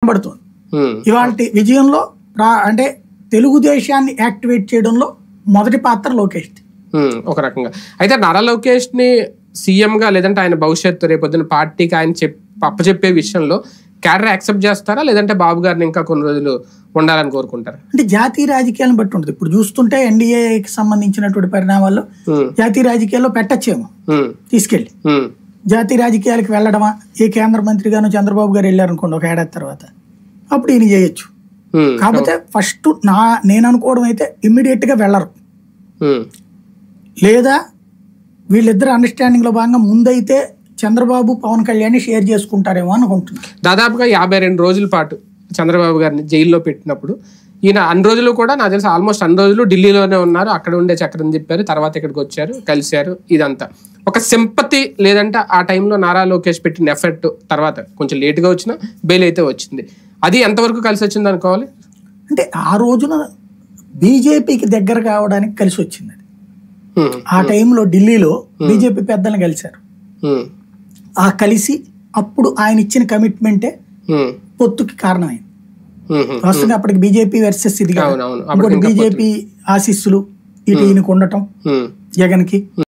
కనబడుతుంది. ఇవాళ విజయంలో అంటే తెలుగుదేశాన్ని యాక్టివేట్ చేయడంలో మొదటి పాత్ర లోకేష్ ఒక రకంగా. అయితే నారా లోకేష్ ని సీఎం గా లేదంటే ఆయన భవిష్యత్తు రేపొద్దున పార్టీకి ఆయన అప్పచెప్పే విషయంలో క్యాడర్ యాక్సెప్ట్ చేస్తారా, లేదంటే బాబు గారిని ఇంకా కొన్ని రోజులు ఉండాలని కోరుకుంటారా? అంటే జాతీయ రాజకీయాలను బట్టి ఉంటుంది. ఇప్పుడు చూస్తుంటే ఎన్డీఏకి సంబంధించినటువంటి పరిణామాల్లో జాతీయ రాజకీయాల్లో పెట్టచ్చేమో తీసుకెళ్ళి జాతీయ రాజకీయాలకు వెళ్ళడమా, ఏ కేంద్ర మంత్రిగాను చంద్రబాబు గారు వెళ్ళారనుకోండి ఒక ఏడాది తర్వాత, అప్పుడు ఈయన చేయొచ్చు. కాకపోతే ఫస్ట్ నేను అనుకోవడం అయితే ఇమ్మీడియట్ గా వెళ్ళరు, లేదా వీళ్ళిద్దరు అండర్స్టాండింగ్ లో భాగంగా ముందైతే చంద్రబాబు పవన్ కళ్యాణ్ షేర్ చేసుకుంటారేమో అనుకుంటున్నాను. దాదాపుగా 52 రోజుల పాటు చంద్రబాబు గారిని జైల్లో పెట్టినప్పుడు ఈయన అన్ని రోజులు కూడా నాకు తెలిసి ఆల్మోస్ట్ అన్ని రోజులు ఢిల్లీలోనే ఉన్నారు. అక్కడ ఉండే చక్రం చెప్పారు, తర్వాత ఇక్కడికి వచ్చారు, కలిశారు. ఇదంతా ఒక సింపతి లేదంటే ఆ టైంలో నారా లోకేష్ పెట్టిన ఎఫర్ట్ తర్వాత కొంచెం లేట్గా వచ్చినా బెయిల్ అయితే వచ్చింది. అది ఎంతవరకు కలిసి వచ్చింది అనుకోవాలి? అంటే ఆ రోజున బీజేపీకి దగ్గర కావడానికి కలిసి వచ్చింది. ఆ టైంలో ఢిల్లీలో బీజేపీ పెద్దలను కలిశారు. ఆ కలిసి అప్పుడు ఆయన ఇచ్చిన కమిట్మెంటే పొత్తుకి కారణమైంది. వస్తుంది అప్పటికి బీజేపీ వర్సెస్ ఇది, ఇంకోటి బీజేపీ ఆశీస్సులు ఇటు ఈయనకు ఉండటం జగన్ కి.